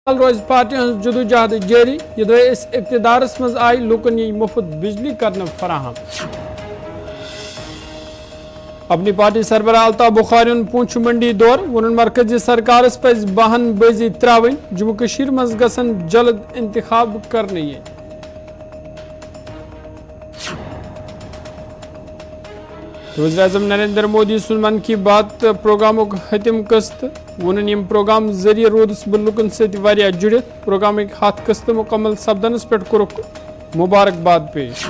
روز party his جدوجہد جاری یہ اس اقتدارس مز آئی لوکن یہ مفت بجلی کرنے فراہم اپنی پارٹی سربراہ الطاف بخاری پونچھ منڈی دور ون مرکزی سرکارس پز بہن بازی تراون جموں کشیر مز گژھن جلد انتخاب کرنے یہ وزیر اعظم نریندر مودی سن من کی بات پروگرام حتم قسط ون یم پروگرام ذریعہ رودس بہ لکن ست جڑت پروگرام ہاتھ قسط مکمل سپدنس پہ کورک مبارکباد پیش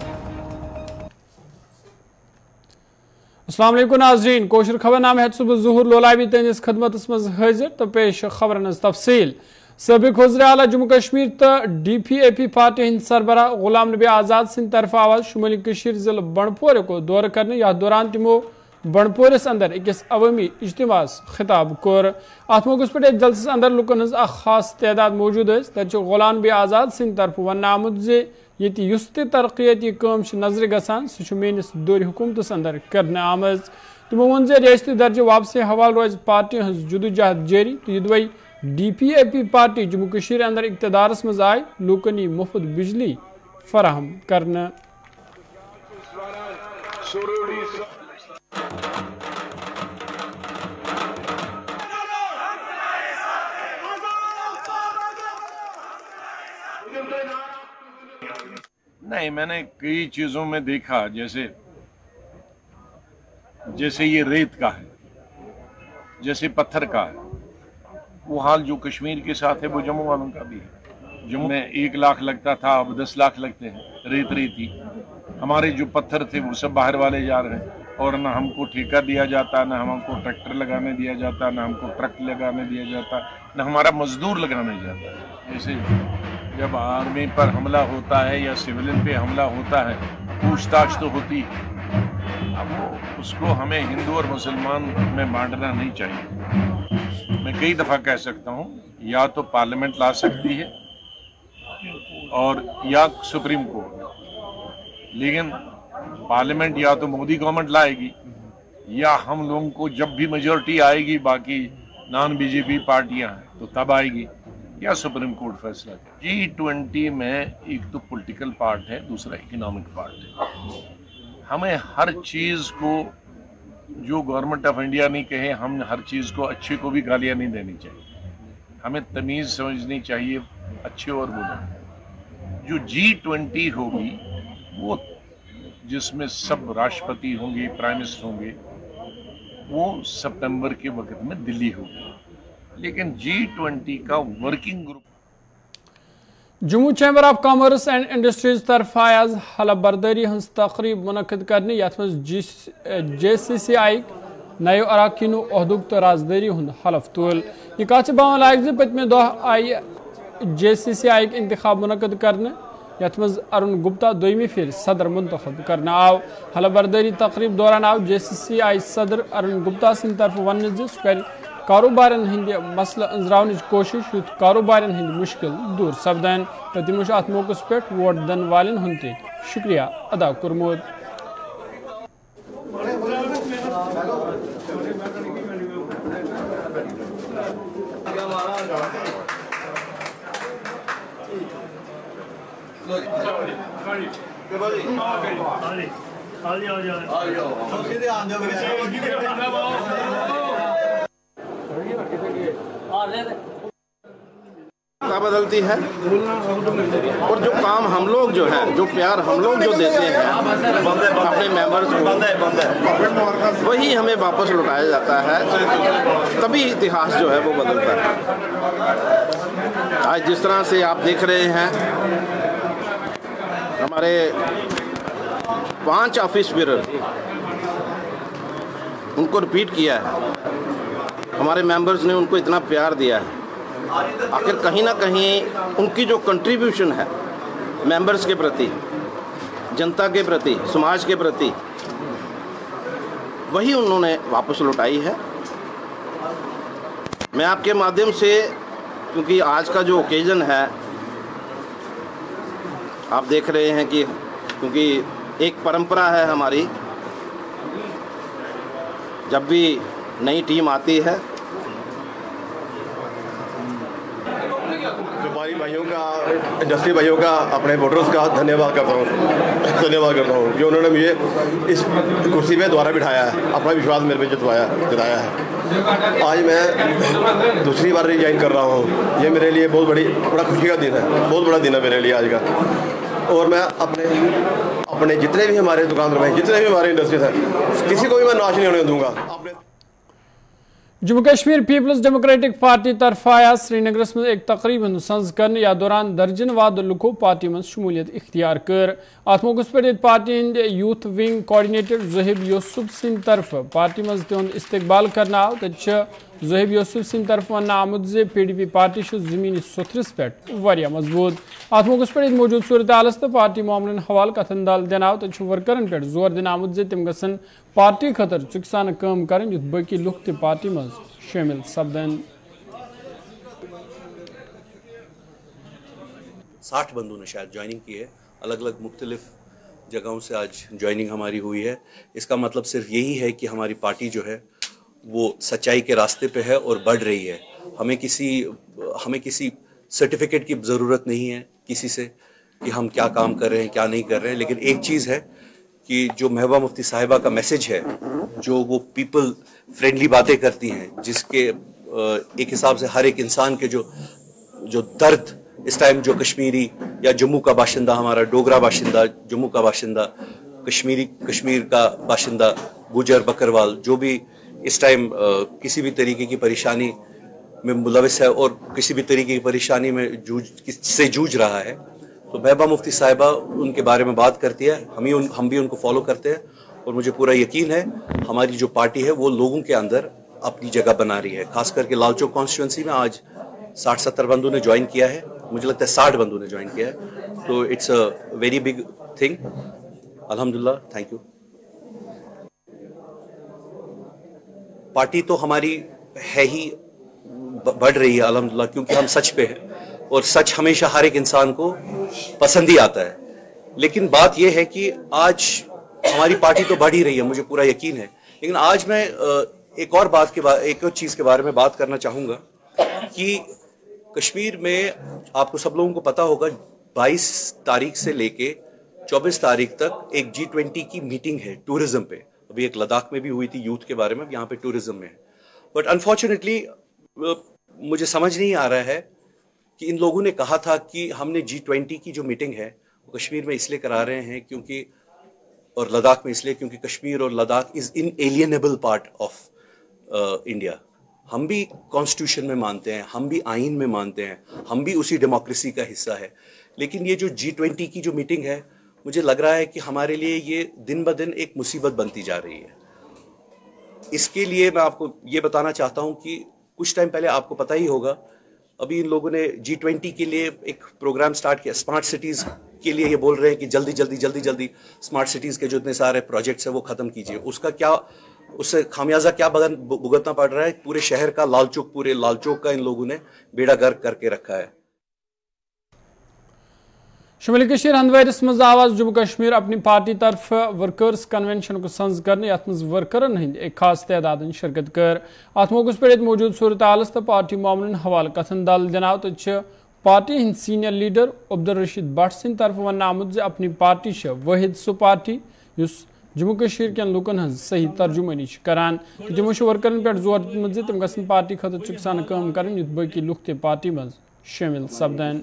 السلام علیکم ناظرین کوشر خبر نامہ ہیت صبح ظہور لولابی تہندس خدمت مز حاضر تو پیش خبرن ہز تفصیل سابق وزیر اعلیٰ جموں کشمیر تو D P A P party ہند سربراہ غلام نبی آزاد سند طرف آواز شمالی کشیر ضلع بنڈپور کو دور کرنے یا دوران تمو بنڈپورس اندر اکس عوامی اجتماع خطاب کور ات موقع پہ ایک جلسس اندر لکن ہز خاص تعداد موجود تر غلام نبی آزاد سند طرف ون آمت زِ یت یس تہ ترقیتی کام نظر گژھان سہ میس دور حکومتس اندر کرنے آمز تمو ون زِ ریاستی درجہ واپسی حوالہ روز پارٹی ہز جدوجہد جاری تو یہ D P A P party Jammu کشیر اندر اقتدارس مز آئی لوکن مفت بجلی فراہم کرنے نہیں میں نے کئی چیزوں میں دیکھا جیسے یہ ریت کا ہے جیسے پتھر کا ہے وہ حال جو کشمیر کے ساتھ ہے وہ جموں والوں کا بھی ہے جموں میں 1 لاکھ لگتا تھا اب 10 لاکھ لگتے ہیں ریتی ہمارے جو پتھر تھے وہ سب باہر والے جا رہے ہیں اور نہ ہم کو ٹھیکہ دیا جاتا نہ ہم کو ٹریکٹر لگانے دیا جاتا نہ ہم کو ٹرک لگانے دیا جاتا نہ ہمارا مزدور لگانے جاتا جیسے جب آرمی پر حملہ ہوتا ہے یا سویلین پہ حملہ ہوتا ہے پوچھ تاچھ تو ہوتی اب اس کو ہمیں ہندو اور مسلمان میں بانٹنا نہیں چاہیے میں کئی دفعہ کہہ سکتا ہوں یا تو پارلیمنٹ لا سکتی ہے اور یا سپریم کورٹ لیکن پارلیمنٹ یا تو مودی گورنمنٹ لائے گی یا ہم لوگوں کو جب بھی میجورٹی آئے گی باقی نان بی جے پی پارٹیاں ہیں تو تب آئے گی یا سپریم کورٹ فیصلہ G20 میں ایک تو پولیٹیکل پارٹ ہے دوسرا اکنامک پارٹ ہے ہمیں ہر چیز کو جو گورنمنٹ آف انڈیا نہیں کہے ہم ہر چیز کو اچھے کو بھی گالیاں نہیں دینی چاہیے ہمیں تمیز سمجھنی چاہیے اچھے اور برے جو G20 ہوگی وہ جس میں سب راشٹرپتی ہوں گے پرائم منسٹر ہوں گے وہ سپتمبر کے وقت میں دلی ہوگی لیکن G20 کا working group Jammu chamber of commerce and industries طرف آز حلف برداری ہز تقریب منعقد کرنے یت مز جے سی سی آئی نیو اراکینو عہدک تو رازداری ہند حلف تول یہ کت باون لائق زِ پتمہ دہ آئی جے سی سی آئی انتخاب منعقد کرنے یت مز ارون گپتا دویمہ پھر صدر منتخب کرنے آو حلف برداری تقریب دوران آو جے سی سی آئی صدر ارون گپتا سند طرف ون زِ سہ کر کاروبارن ہند مسئلہ انزراونچ کوشش یت کاروبارن ہند مشکل دور سپدان تو تمو ات موقع پہ ووٹ دن والن ہند تہ شکریہ ادا کورمت بدلتی ہے اور جو کام ہم لوگ جو ہیں جو پیار ہم لوگ جو دیتے ہیں اپنے ممبرز کو وہی ہمیں واپس لوٹایا جاتا ہے تبھی اتہاس جو ہے وہ بدلتا ہے آج جس طرح سے آپ دیکھ رہے ہیں ہمارے 5 آفس بیرر ان کو ریپیٹ کیا ہے ہمارے ممبرز نے ان کو اتنا پیار دیا ہے آخر کہیں نہ کہیں ان کی جو کنٹریبیوشن ہے ممبرز کے پرتی جنتا کے پرتی سماج کے پرتی وہی انہوں نے واپس لوٹائی ہے میں آپ کے مادھیم سے کیونکہ آج کا جو اوکیزن ہے آپ دیکھ رہے ہیں کہ کیونکہ ایک پرمپرا ہے ہماری جب بھی نئی ٹیم آتی ہے व्यापारी भाइयों का, इंडस्ट्री भाइयों का, अपने वोटर्स का धन्यवाद करता हूँ जो उन्होंने मुझे इस कुर्सी पे दोबारा बिठाया है, अपना विश्वास मेरे पे जताया है। आज मैं दूसरी बार रिजाइन कर रहा हूँ। ये मेरे लिए बहुत बड़ा खुशी का दिन है, बहुत बड़ा दिन है मेरे लिए आज का। और मैं अपने जितने भी हमारे दुकानदार हैं, जितने भी हमारे इंडस्ट्रीज हैं, किसी को भी मैं नाश नहीं होने दूंगा। Jammu Kashmir peoples democratic party तरफ आया श्रीनगरस में एक तकरीब संज कर या दौरान दर्जन वाद लुको पार्टी में शमूलियत इख्तियार कर। अत मौके पे पार्टी हंद youth wing coordinator Zuhaib Yusuf सिंह तरफ पार्टी मज तिहद इस्तकबाल करना आव। ज़ुहैब यूसुफ सिंह तरफ वन आमुद जे PDP पार्टी ज़मीनी सुथरस पे वारिया मजबूत। अत मौके पे मौजूद सूरत हालस तो पार्टी मामलन हवाल कथन दाल दिन आव। तो वर्करन पे जोर दिन आमुद जे तिम गसन पार्टी खतर चुकसान काम करें युथ बाकी लुक ते पार्टी मज शामिल सपदन। 60 बंदों ने शायद ज्वाइनिंग की है, अलग अलग मुख्तलिफ जगहों से आज ज्वाइनिंग हमारी हुई है। इसका मतलब सिर्फ यही है कि हमारी पार्टी जो है वो सच्चाई के रास्ते पे है और बढ़ रही है। हमें किसी सर्टिफिकेट की ज़रूरत नहीं है किसी से कि हम क्या काम कर रहे हैं क्या नहीं कर रहे हैं। लेकिन एक चीज़ है कि जो महबूबा मुफ्ती साहिबा का मैसेज है, जो वो पीपल फ्रेंडली बातें करती हैं, जिसके एक हिसाब से हर एक इंसान के जो दर्द इस टाइम जो कश्मीरी या जम्मू का बाशिंदा, हमारा डोगरा बाशिंदा, जम्मू का बाशिंदा, कश्मीर का बाशिंदा, गुजर बकरवाल, जो भी इस टाइम किसी भी तरीके की परेशानी में मुलविस है और किसी भी तरीके की परेशानी में जूझ रहा है, तो महबूबा मुफ्ती साहिबा उनके बारे में बात करती है। हम भी उनको फॉलो करते हैं और मुझे पूरा यकीन है हमारी जो पार्टी है वो लोगों के अंदर अपनी जगह बना रही है। खास करके लाल चौक कॉन्स्टिट्यूंसी में आज 60-70 बंदों ने ज्वाइन किया है, मुझे लगता है 60 बंदों ने ज्वाइन किया है। तो it's a very big thing. अल्हम्दुलिल्लाह, थैंक यू। पार्टी तो हमारी है ही बढ़ रही है अल्हम्दुलिल्लाह, क्योंकि हम सच पे हैं और सच हमेशा हर एक इंसान को पसंद ही आता है। लेकिन बात यह है कि आज हमारी पार्टी तो बढ़ ही रही है, मुझे पूरा यकीन है। लेकिन आज मैं एक और चीज़ के बारे में बात करना चाहूँगा कि कश्मीर में आपको सब लोगों को पता होगा 22 तारीख से लेके 24 तारीख तक एक G20 की मीटिंग है टूरिज्म पे। अभी एक लद्दाख में भी हुई थी यूथ के बारे में, यहाँ पे टूरिज्म में है। बट अनफॉर्चुनेटली मुझे समझ नहीं आ रहा है कि इन लोगों ने कहा था कि हमने G20 की जो मीटिंग है वो कश्मीर में इसलिए करा रहे हैं क्योंकि, और लद्दाख में इसलिए क्योंकि कश्मीर और Ladakh is inalienable part of India. हम भी कॉन्स्टिट्यूशन में मानते हैं, हम भी आइन में मानते हैं, हम भी उसी डेमोक्रेसी का हिस्सा है। लेकिन ये जो G20 की जो मीटिंग है, मुझे लग रहा है कि हमारे लिए ये दिन ब दिन एक मुसीबत बनती जा रही है। इसके लिए मैं आपको ये बताना चाहता हूँ कि कुछ टाइम पहले आपको पता ही होगा, अभी इन लोगों ने G20 के लिए एक प्रोग्राम स्टार्ट किया, स्मार्ट सिटीज़ के लिए। ये बोल रहे हैं कि जल्दी स्मार्ट सिटीज़ के जो इतने सारे प्रोजेक्ट्स हैं वो ख़त्म कीजिए। उससे खामियाजा क्या भुगतना पड़ रहा है? पूरे शहर का पूरे लाल चौक का इन लोगों ने बेड़ा गर्क करके रखा है। शुमाली कशीर हंदवारिस मज आवाज जम्मू कश्मीर अपनी पार्टी तरफ वर्कर्स कन्वेंशन को संज करने अत मज वर्करन हंद एक खास तादाद शिरकत कर। अत मौके पे मौजूद सूरत हालस तो पार्टी मामलन हवाल कथन दाल दिनाव। तो पार्टी हंद सीनियर लीडर अब्दुल रशीद भट्ट सिंह तरफ वन आमुद जे अपनी पार्टी वाहिद सु पार्टी युस जम्मू कश्मीर के लुकन हज सही तर्जुमानी करान। तो तिमो वर्करन पे जोर दितमुत जे तिम गसन पार्टी खतर चुकसान काम करें युथ बाकी लुक ते पार्टी मज शामिल सपदन।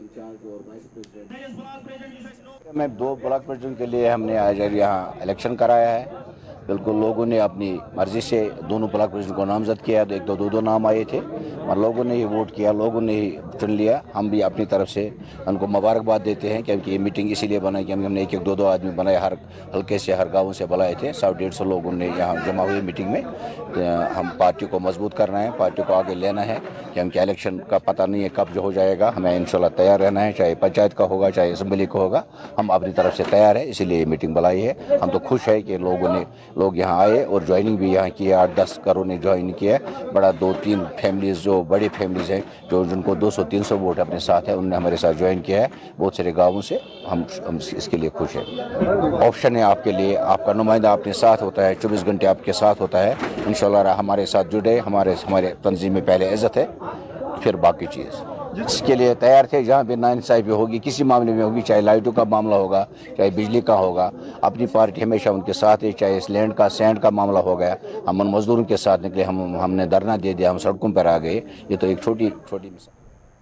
मैं 2 ब्लॉक प्रेसिडेंट के लिए हमने आज यहाँ इलेक्शन कराया है। बिल्कुल लोगों ने अपनी मर्जी से दोनों ब्लॉक प्रेसिडेंट को नामजद किया। तो एक तो 2 नाम आए थे और लोगों ने ही वोट किया, लोगों ने ही चुन लिया। हम भी अपनी तरफ से उनको मुबारकबाद देते हैं क्योंकि ये मीटिंग इसीलिए बनाई कि हमने 1-2 आदमी बनाए, हर हल्के से हर गाँव से बुलाए थे। 100-150 लोगों ने यहाँ जमा हुए मीटिंग में। हम पार्टी को मजबूत करना है, पार्टी को आगे लेना है कि हम क्या इलेक्शन का पता नहीं है कब जो हो जाएगा। हमें इंशाल्लाह तैयार रहना है, चाहे पंचायत का होगा चाहे असम्बली का होगा, हम अपनी तरफ से तैयार है। इसीलिए ये मीटिंग बुलाई है। हम तो खुश है कि लोग यहाँ आए और ज्वाइनिंग भी यहाँ की है। 8-10 करोड़ ने ज्वाइन किया है। बड़ा 2-3 फैमिलीज़ जो बड़ी फैमिलीज़ हैं जो जिनको 200-300 वोट अपने साथ है, उन्होंने हमारे साथ ज्वाइन किया है बहुत सारे गाँवों से। हम इसके लिए खुश हैं। ऑप्शन है आपके लिए, आपका नुमाइंदा अपने साथ होता है, 24 घंटे आपके साथ होता है। इंशाल्लाह हमारे साथ जुड़े, हमारे तंजीम में पहले इज़्ज़त है फिर बाकी चीज़। इसके लिए तैयार थे। जहाँ भी नाइंसाफ़ी होगी किसी मामले में होगी, चाहे लाइटों का मामला होगा, चाहे बिजली का होगा, अपनी पार्टी हमेशा उनके साथ है। चाहे इस लैंड का सैंड का मामला हो गया, हम उन मजदूरों के साथ निकले, हमने धरना दे दिया, हम सड़कों पर आ गए। ये तो एक छोटी मिसाल।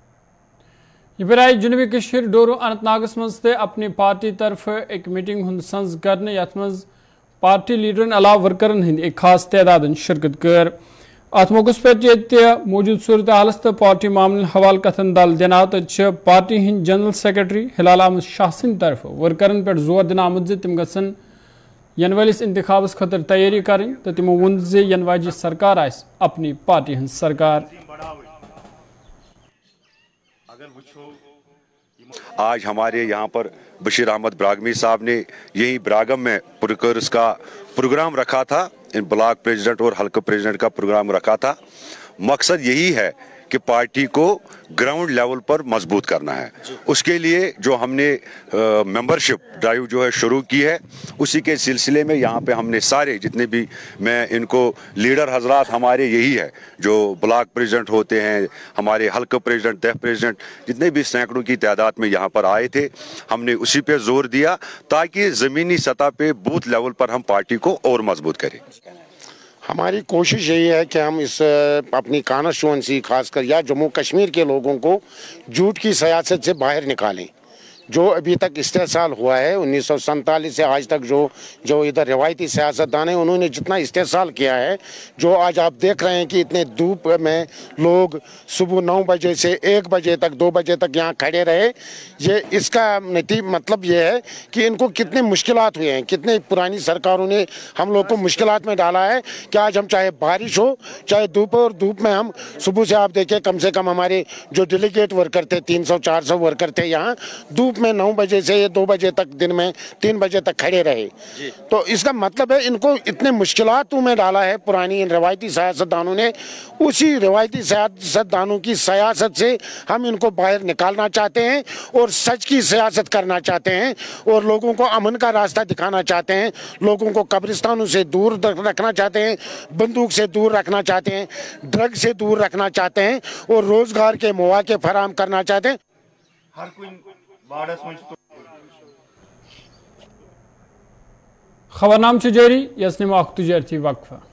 ये जुनूबी कश्मीर डोरू अनंतनागस मज अपनी पार्टी तरफ एक मीटिंग हुंद संज करने, यथ मज पार्टी लीडरन अलाव वर्करन हंद एक खास तादाद शिरकत कर। अत मौके पे मौजूद सूरत हालस तो पार्टी मामले हवाल कथन दल दिना तो पार्टी हंद जनरल सेक्रेटरी हिलाल अहमद शाह सिंद तरफ वर्करन पे जोर दिन आमुत तिम गसन यन वलिस इंतखाबस खतर तैयारी करें तो तिमो वोन यन वाजि सरकार आस अपनी पार्टी हंद सरकार। आज हमारे यहाँ पर बशीर अहमद ब्रागमी साहब ने यही ब्रागम में पुरकर्स का प्रोग्राम रखा था, इन ब्लॉक प्रेसिडेंट और हल्का प्रेसिडेंट का प्रोग्राम रखा था। मकसद यही है कि पार्टी को ग्राउंड लेवल पर मजबूत करना है। उसके लिए जो हमने मेंबरशिप ड्राइव जो है शुरू की है, उसी के सिलसिले में यहाँ पे हमने सारे जितने भी, मैं इनको लीडर हजरात हमारे यही है जो ब्लॉक प्रेसिडेंट होते हैं, हमारे हल्का प्रेसिडेंट, दह प्रेसिडेंट, जितने भी सैकड़ों की तादाद में यहाँ पर आए थे, हमने उसी पे जोर दिया ताकि ज़मीनी सतह पे बूथ लेवल पर हम पार्टी को और मजबूत करें। हमारी कोशिश यही है कि हम इस अपनी कॉन्स्टिट्यूएंसी खासकर या जम्मू कश्मीर के लोगों को झूठ की सियासत से बाहर निकालें। जो अभी तक इस्तेसाल हुआ है 1947 से आज तक जो इधर रिवायती सियासतदान हैं उन्होंने जितना इस्तेसाल किया है, जो आज आप देख रहे हैं कि इतने धूप में लोग सुबह 9 बजे से 1 बजे तक 2 बजे तक यहाँ खड़े रहे, ये इसका मतलब ये है कि इनको कितने मुश्किलात हुए हैं, कितने पुरानी सरकारों ने हम लोग को मुश्किलात में डाला है कि आज हम चाहे बारिश हो चाहे धूप हो, और धूप में हम सुबह से आप देखें कम से कम हमारे जो डेलीगेट वर्कर थे 300-400 वर्कर थे यहाँ धूप में 9 बजे से 2 बजे तक, दिन में 3 बजे तक खड़े रहे। तो इसका मतलब है इनको इतने मुश्किलातों में डाला है पुरानी रिवायती सियासतदानों ने। उसी रिवायती सियासतदानों की सियासत से हम इनको बाहर निकालना चाहते हैं और सच की सियासत करना चाहते हैं और लोगों को अमन का रास्ता दिखाना चाहते हैं, लोगों को कब्रिस्तानों से दूर रखना चाहते हैं, बंदूक से दूर रखना चाहते हैं, ड्रग से दूर रखना चाहते हैं और रोजगार के मौके फराहम करना चाहते हैं। हर कोई खबरनाम जारी, यस निमा तुजारती वक्फा।